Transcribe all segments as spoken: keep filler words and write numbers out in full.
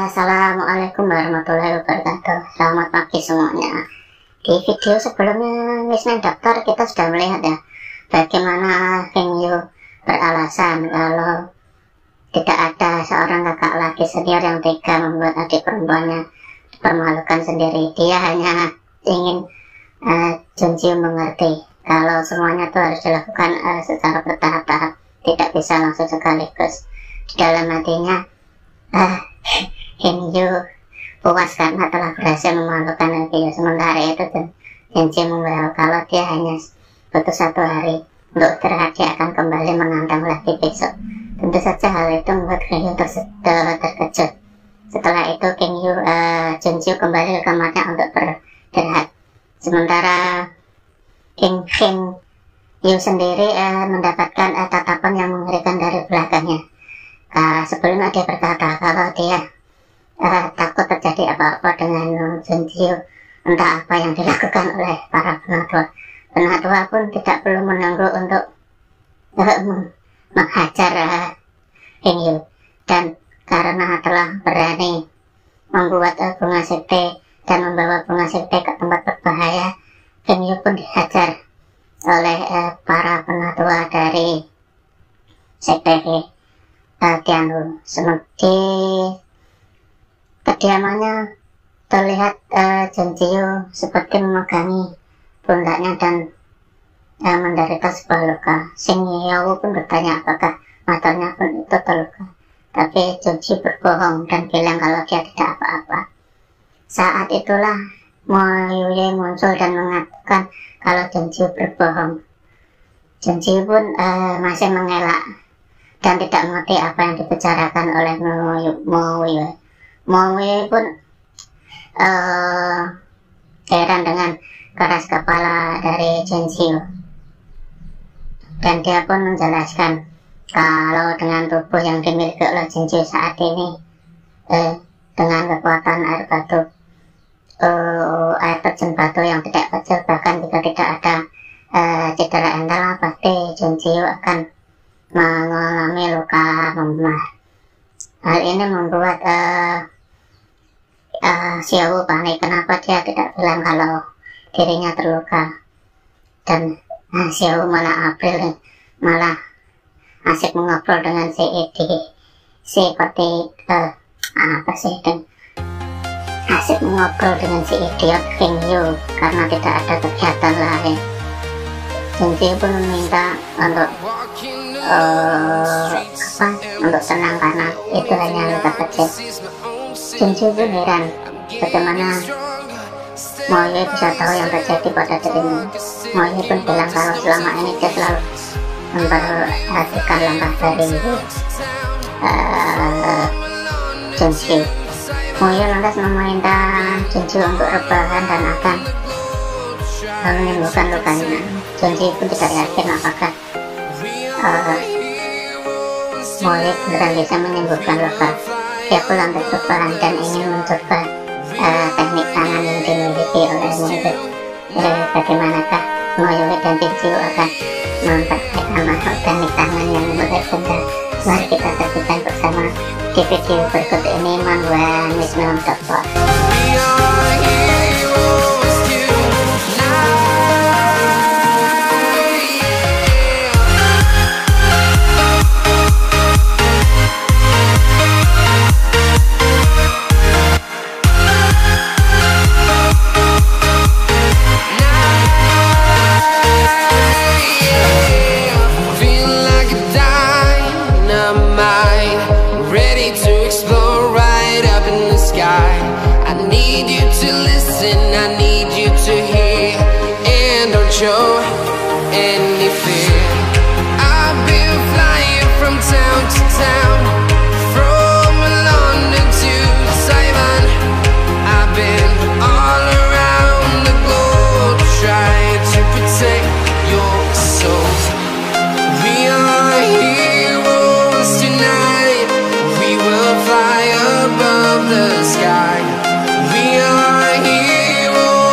Assalamualaikum warahmatullahi wabarakatuh. Selamat pagi semuanya. Di video sebelumnya Wisman Dokter kita sudah melihat ya bagaimana Kang Yu beralasan kalau tidak ada seorang kakak laki senior yang tega membuat adik perempuannya dipermalukan sendiri. Dia hanya ingin uh, Junjiu mengerti kalau semuanya itu harus dilakukan uh, secara bertahap-tahap, tidak bisa langsung sekaligus. Di dalam hatinya uh, Kang Yu puas karena telah berhasil memalukan Kang Yu. Sementara itu Junjiu memberitahu kalau dia hanya butuh satu hari untuk istirahat, dia akan kembali menantang lagi besok. Tentu saja hal itu membuat Kang Yu ter terkejut. Setelah itu Kang Yu, uh, Junjiu kembali ke kamarnya untuk beristirahat. Sementara King Kang Yu sendiri uh, mendapatkan uh, tatapan yang mengerikan dari belakangnya. Uh, sebelumnya dia berkata kalau dia uh, takut terjadi apa-apa dengan Junjiu, entah apa yang dilakukan oleh para penatua. Penatua pun tidak perlu menunggu untuk uh, menghajar uh, Kang Yu, dan karena telah berani membuat uh, bunga sekte dan membawa bunga sekte ke tempat berbahaya, Kang Yu pun dihajar oleh uh, para penatua dari sekte uh, Tianwu. Seperti kediamannya terlihat uh, Junjiu seperti memegangi pundaknya dan uh, menderita sebuah luka. Sing Yawu pun bertanya apakah matanya pun itu terluka, tapi Junjiu berbohong dan bilang kalau dia tidak apa-apa. Saat itulah Mo Yuye muncul dan mengatakan kalau Junjiu berbohong. Junjiu pun uh, masih mengelak dan tidak mengerti apa yang dibicarakan oleh Mo Yuye. Mo Yuye pun uh, heran dengan keras kepala dari Junjiu, dan dia pun menjelaskan kalau dengan tubuh yang dimiliki oleh Junjiu saat ini, eh, dengan kekuatan air batu, uh, air terjun batu yang tidak kecil, bahkan jika tidak ada uh, cedera ental, pasti Junjiu akan mengalami luka memar. Hal ini membuat uh, uh, Xiaowu panik. Kenapa dia tidak bilang kalau dirinya terluka? Dan uh, Xiaowu malah April malah asik mengobrol dengan si Edi, seperti uh, apa sih dan asik mengobrol dengan si idiot Kang Yu karena tidak ada kegiatan lain. Junjiu pun meminta untuk uh, apa untuk tenang karena itu hanya luka kecil. Junjiu pun heran bagaimana Mo Yuye bisa tahu yang terjadi pada dirinya. Mo Yuye pun bilang kalau selama ini dia selalu memperhatikan langkah dari uh, Junjiu. Mo Yuye lantas meminta Junjiu untuk rebahan dan akan menyembuhkan lukanya. Junjiu pun tidak yakin apakah uh, Mo Yuye benar bisa menyembuhkan luka. Dia pulang ke rebahan dan ingin mencoba uh, teknik tangan yang dimiliki oleh Mo Yuye. Eh, bagaimanakah Mo Yuye dan Junjiu akan mempraktikkan teknik tangan yang berbeda? Mari kita saksikan bersama di video berikut ini. Manhwa Wisman Dokter. Show any fear. I've been flying from town to town, from London to Taiwan. I've been all around the globe trying to protect your soul. We are heroes tonight. We will fly above the sky. We are heroes.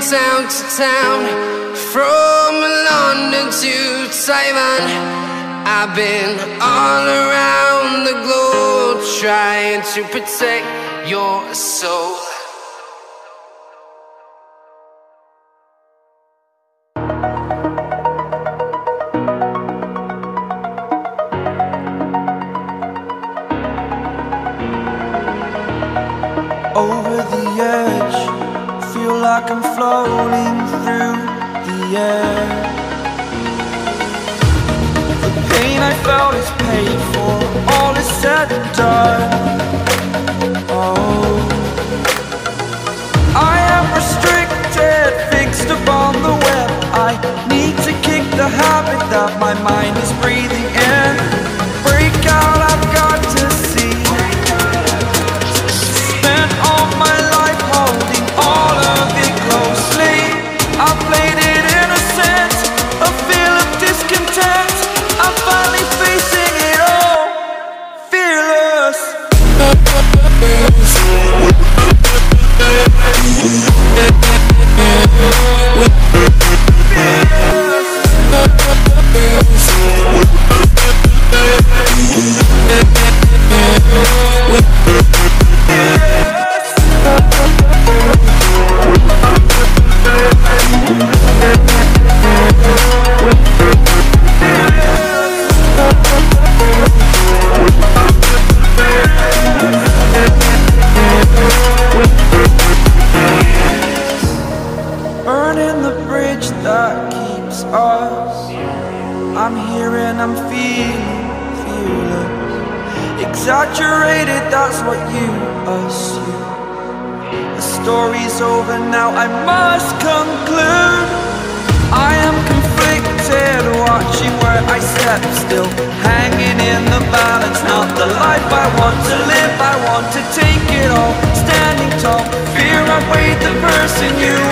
town to town, from London to Taiwan. I've been all around the globe trying to protect your soul. Over the edge, feel like I'm floating through the air. The pain I felt is paid for, all is said and done. Oh, I am restricted, fixed upon the web. I need to kick the habit that my mind is breathing in. Break out, I've got to see. Spent all my life holding all of it closely. I played it innocent, a feel of discontent. I'm finally facing it all, fearless. Burning the bridge that keeps us. I'm here and I'm feeling fearless. Exaggerated, that's what you assume. The story's over now, I must conclude. I am conflicted, watching where I step still, hanging in the balance. Not the life I want to live, I want to take it all. Standing tall, fear I weighed the person you